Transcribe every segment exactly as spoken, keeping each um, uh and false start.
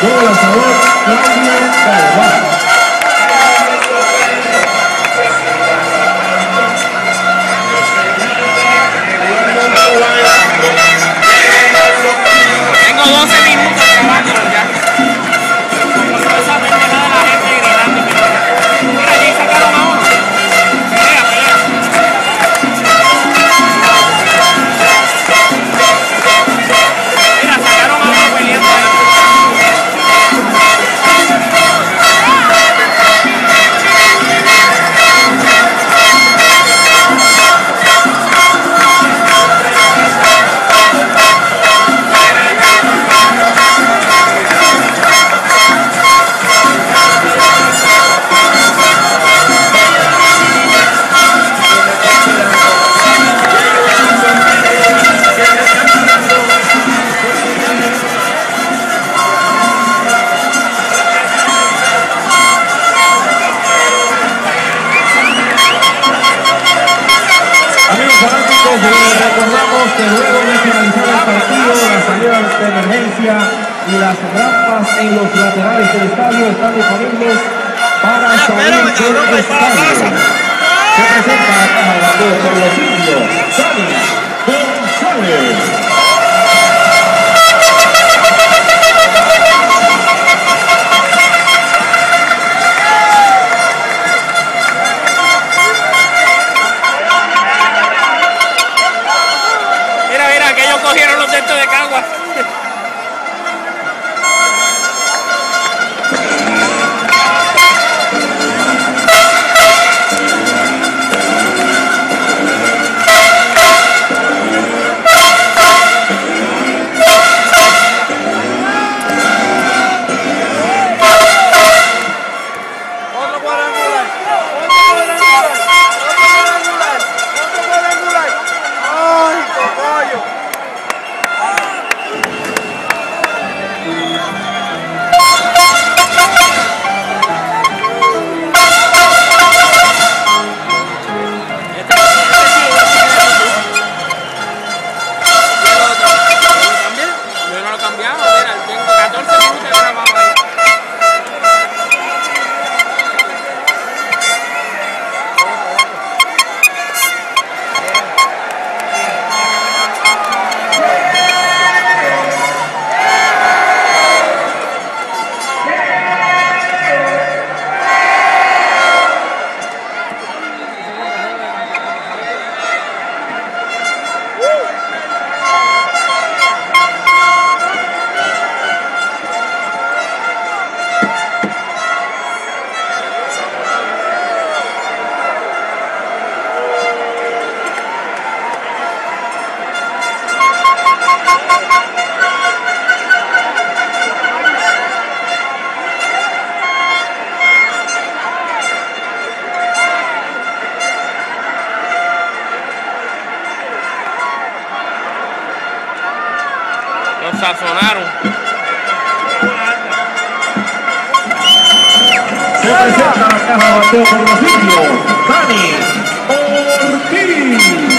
Con el lanzador Claudio Galván. Tengo doce minutos grabándolo ya. Con esa pendejada de la gente gritando. Mira, allí sacaron a uno. Pelea, pelea. Mira, sacaron a uno peleando ahí. Recordamos que luego de finalizar el partido, las salidas de emergencia y las rampas en los laterales del estadio están disponibles para salir del estadio. Se presenta la caja de bateo por los indios, Dani González. Cogieron los dentos de Cagua. Los sazonaron. Se presenta la caja de bateo por los indios, Dani Ortiz.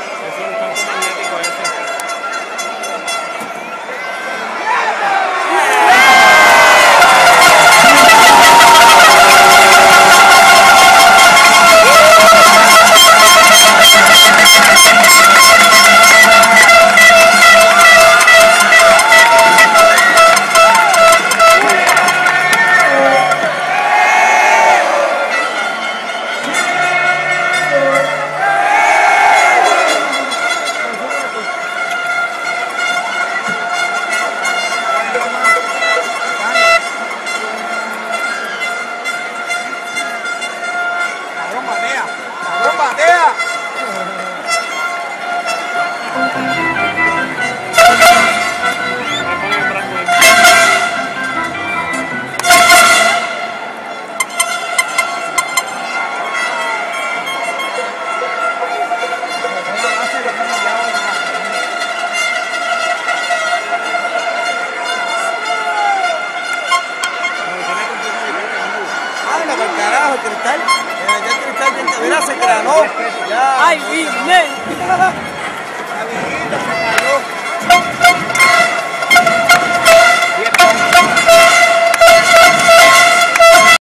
Yeah. anda para el carajo, el Cristal. Eh, ya el Cristal, mira, se granó. Ya. ¡Ay, bien! Amiguito.